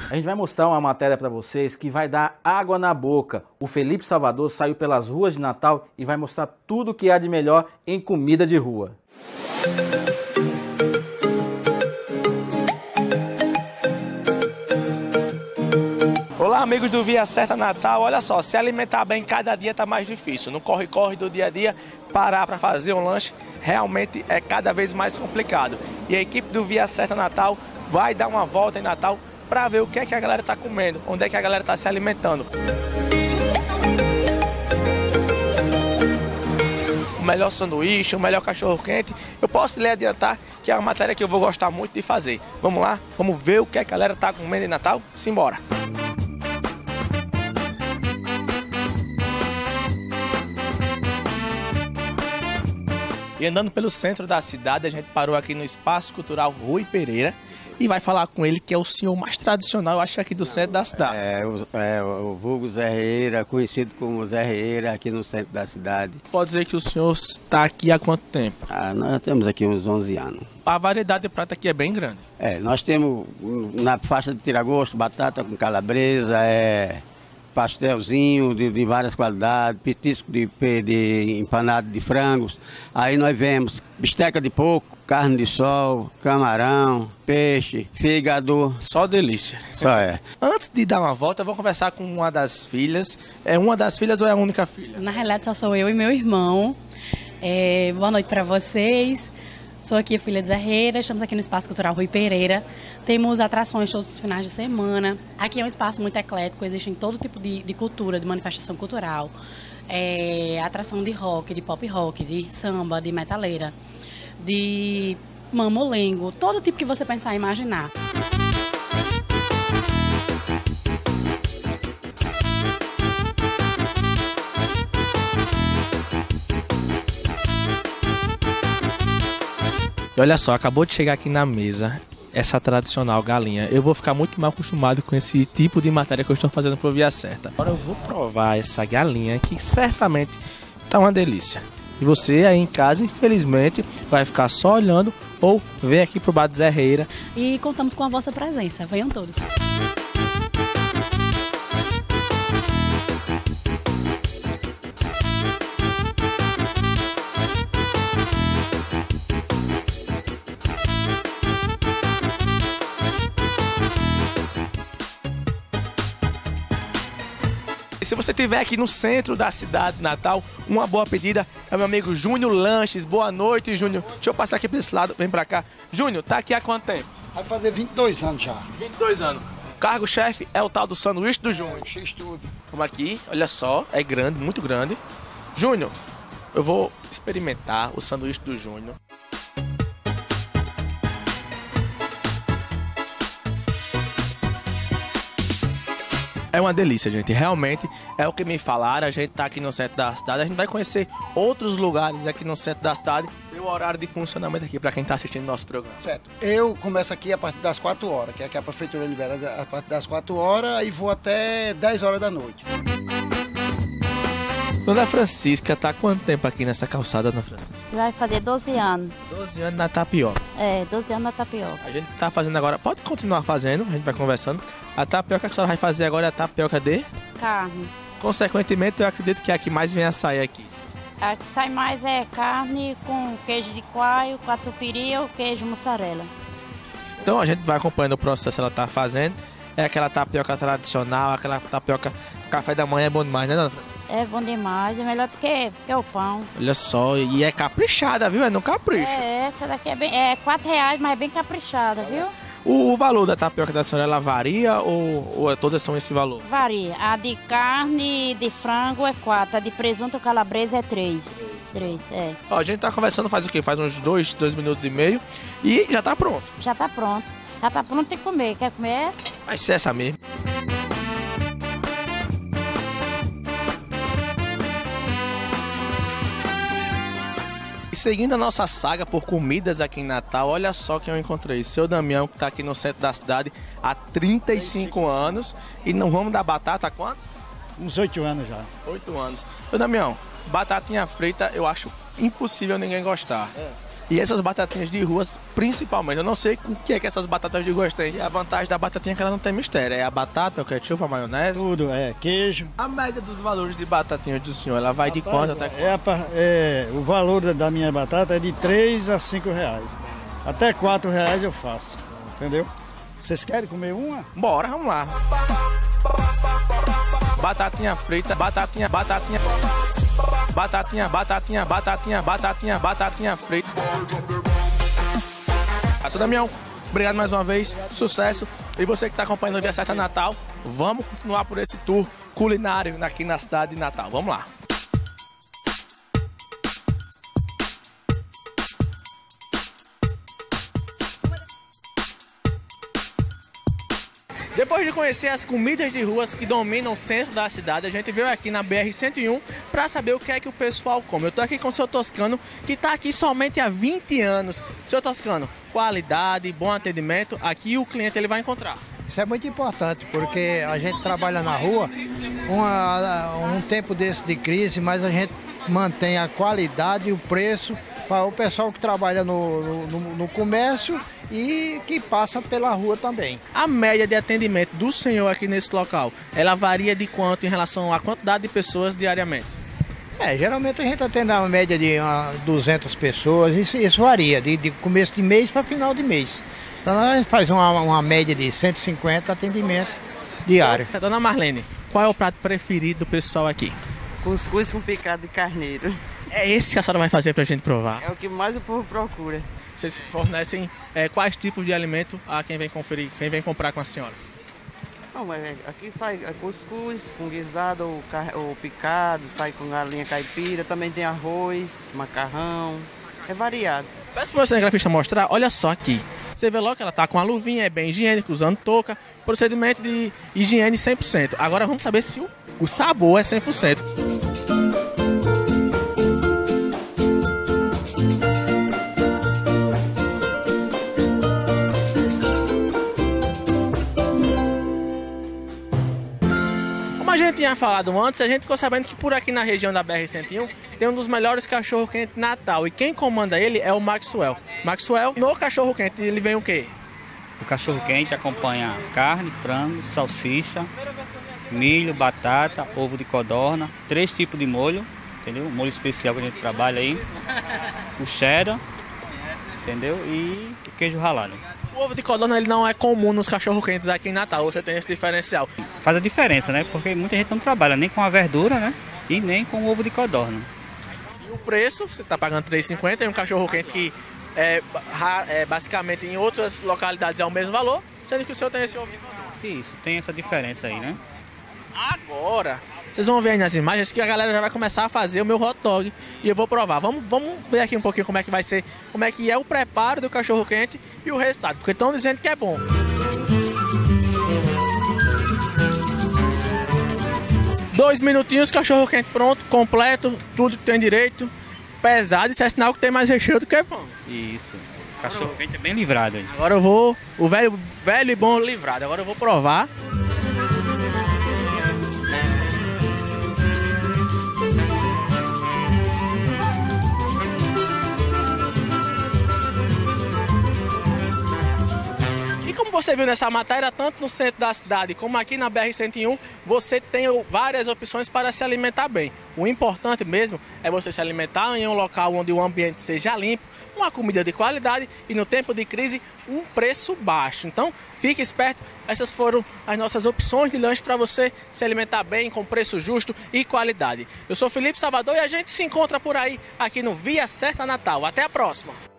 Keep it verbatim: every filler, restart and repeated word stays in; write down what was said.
A gente vai mostrar uma matéria para vocês que vai dar água na boca. O Felipe Salvador saiu pelas ruas de Natal e vai mostrar tudo o que há de melhor em comida de rua. Olá, amigos do Via Certa Natal. Olha só, se alimentar bem cada dia está mais difícil. No corre-corre do dia a dia, parar para fazer um lanche realmente é cada vez mais complicado. E a equipe do Via Certa Natal vai dar uma volta em Natal para ver o que é que a galera está comendo, onde é que a galera está se alimentando. O melhor sanduíche, o melhor cachorro-quente. Eu posso lhe adiantar que é uma matéria que eu vou gostar muito de fazer. Vamos lá? Vamos ver o que é que a galera está comendo em Natal? Simbora! E andando pelo centro da cidade, a gente parou aqui no Espaço Cultural Rui Pereira e vai falar com ele, que é o senhor mais tradicional, eu acho, aqui do centro da cidade. É, o, é, o vulgo Zé Reira, conhecido como Zé Reira, aqui no centro da cidade. Pode dizer que o senhor está aqui há quanto tempo? Ah, nós temos aqui uns onze anos. A variedade de prato aqui é bem grande. É, nós temos na faixa de tiragosto, batata com calabresa, é... pastelzinho de, de várias qualidades, petisco de, de empanado de frangos. Aí nós vemos bisteca de porco, carne de sol, camarão, peixe, fígado. Só delícia. Só é. Antes de dar uma volta, eu vou conversar com uma das filhas. É uma das filhas ou é a única filha? Na realidade, só sou eu e meu irmão. É, boa noite para vocês. Sou aqui a filha de Zé Reira, estamos aqui no Espaço Cultural Rui Pereira. Temos atrações todos os finais de semana. Aqui é um espaço muito eclético, existe todo tipo de, de cultura, de manifestação cultural. É, atração de rock, de pop rock, de samba, de metaleira, de mamolengo, todo tipo que você pensar e imaginar. E olha só, acabou de chegar aqui na mesa essa tradicional galinha. Eu vou ficar muito mal acostumado com esse tipo de matéria que eu estou fazendo pro Via Certa. Agora eu vou provar essa galinha que certamente tá uma delícia. E você aí em casa, infelizmente, vai ficar só olhando ou vem aqui pro bar de Zé Reira. E contamos com a vossa presença. Venham todos. Se você estiver aqui no centro da cidade de Natal, uma boa pedida é o meu amigo Júnior Lanches. Boa noite, Júnior. Deixa eu passar aqui para esse lado, vem para cá. Júnior, tá aqui há quanto tempo? Vai fazer vinte e dois anos já. vinte e dois anos. Cargo-chefe é o tal do sanduíche do Júnior. X tudo. Vamos aqui, olha só, é grande, muito grande. Júnior, eu vou experimentar o sanduíche do Júnior. É uma delícia, gente. Realmente é o que me falaram. A gente tá aqui no centro da cidade. A gente vai conhecer outros lugares aqui no centro da cidade. E o horário de funcionamento aqui para quem tá assistindo nosso programa. Certo. Eu começo aqui a partir das quatro horas, que é que a prefeitura libera a partir das quatro horas e vou até dez horas da noite. Dona Francisca, tá há quanto tempo aqui nessa calçada, Dona Francisca? Vai fazer doze anos. doze anos na tapioca. É, doze anos na tapioca. A gente tá fazendo agora, pode continuar fazendo, a gente vai conversando. A tapioca que a senhora vai fazer agora é a tapioca de? Carne. Consequentemente, eu acredito que é a que mais vem a sair aqui. A que sai mais é carne com queijo de coalho, catupiry ou queijo mussarela. Então a gente vai acompanhando o processo que ela tá fazendo. É aquela tapioca tradicional, aquela tapioca café da manhã é bom demais, né, Dona Francisca? É bom demais, é melhor do que, que o pão. Olha só, e é caprichada, viu? É no capricho. É, essa daqui é bem, é quatro reais, mas é bem caprichada, viu? O, o valor da tapioca da senhora, ela varia ou, ou todas são esse valor? Varia. A de carne de frango é quatro, a de presunto calabresa é três. Três, é. Ó, a gente tá conversando faz o quê? Faz uns dois, dois minutos e meio e já tá pronto. Já tá pronto. Já tá pronto, tem que comer. Quer comer? Vai ser essa mesmo. E seguindo a nossa saga por comidas aqui em Natal, olha só quem eu encontrei. Seu Damião, que está aqui no centro da cidade há trinta e cinco anos. E não vamos dar batata há quantos? Uns oito anos já. Oito anos. Seu Damião, batatinha frita eu acho impossível ninguém gostar. É. E essas batatinhas de ruas, principalmente, eu não sei o que é que essas batatas de ruas têm. A vantagem da batatinha é que ela não tem mistério. É a batata, o ketchup, a maionese. Tudo, é, queijo. A média dos valores de batatinha do senhor, ela vai de quanto até quanto? É, a- é, o valor da- da minha batata é de três a cinco reais. Até quatro reais eu faço, entendeu? Vocês querem comer uma? Bora, vamos lá. Batatinha frita, batatinha, batatinha. Batatinha, batatinha, batatinha, batatinha, batatinha frita. Seu Damião, obrigado mais uma vez, sucesso. E você que está acompanhando o Via Certa Natal, vamos continuar por esse tour culinário aqui na cidade de Natal. Vamos lá. Depois de conhecer as comidas de ruas que dominam o centro da cidade, a gente veio aqui na B R cento e um para saber o que é que o pessoal come. Eu tô aqui com o seu Toscano, que está aqui somente há vinte anos. Seu Toscano, qualidade, bom atendimento, aqui o cliente ele vai encontrar. Isso é muito importante, porque a gente trabalha na rua, uma, um tempo desse de crise, mas a gente mantém a qualidade e o preço para o pessoal que trabalha no, no, no comércio e que passa pela rua também. A média de atendimento do senhor aqui nesse local, ela varia de quanto em relação à quantidade de pessoas diariamente? É, geralmente a gente atende uma média de uh, duzentas pessoas, isso, isso varia, de, de começo de mês para final de mês. Então a gente faz uma, uma média de cento e cinquenta atendimentos diários. Dona Marlene, qual é o prato preferido do pessoal aqui? Cuscuz com picado de carneiro. É esse que a senhora vai fazer pra gente provar? É o que mais o povo procura. Vocês fornecem é, quais tipos de alimento a quem vem conferir, quem vem comprar com a senhora? Não, mas aqui sai cuscuz com guisado ou, car... ou picado, sai com galinha caipira, também tem arroz, macarrão, é variado. Peço para o cinegrafista mostrar, olha só aqui. Você vê logo que ela tá com a luvinha, é bem higiênico, usando touca, procedimento de higiene cem por cento. Agora vamos saber se o, o sabor é cem por cento. Como a gente tinha falado antes, a gente ficou sabendo que por aqui na região da B R cento e um tem um dos melhores cachorro-quente Natal. E quem comanda ele é o Maxwell. Maxwell, no cachorro-quente, ele vem o quê? O cachorro-quente acompanha carne, frango, salsicha, milho, batata, ovo de codorna, três tipos de molho, entendeu? O molho especial que a gente trabalha aí, o cheddar, entendeu? E o queijo ralado. O ovo de codorna ele não é comum nos cachorro-quentes aqui em Natal, você tem esse diferencial. Faz a diferença, né? Porque muita gente não trabalha nem com a verdura, né? E nem com o ovo de codorna. E o preço, você está pagando três reais e cinquenta centavos e um cachorro-quente que é, é, basicamente em outras localidades é o mesmo valor, sendo que o seu tem esse ovo de codorna. Isso, tem essa diferença aí, né? Agora, vocês vão ver aí nas imagens que a galera já vai começar a fazer o meu hot dog e eu vou provar. Vamos, vamos ver aqui um pouquinho como é que vai ser, como é que é o preparo do cachorro-quente e o resultado, porque estão dizendo que é bom. Dois minutinhos, cachorro-quente pronto, completo, tudo que tem direito, pesado, isso é sinal que tem mais recheio do que pão. Isso, cachorro-quente é bem livrado aí. Agora eu vou, o velho, velho e bom livrado, agora eu vou provar. Como você viu nessa matéria, tanto no centro da cidade como aqui na B R cento e um, você tem várias opções para se alimentar bem. O importante mesmo é você se alimentar em um local onde o ambiente seja limpo, uma comida de qualidade e no tempo de crise, um preço baixo. Então, fique esperto, essas foram as nossas opções de lanche para você se alimentar bem, com preço justo e qualidade. Eu sou Felipe Salvador e a gente se encontra por aí, aqui no Via Certa Natal. Até a próxima!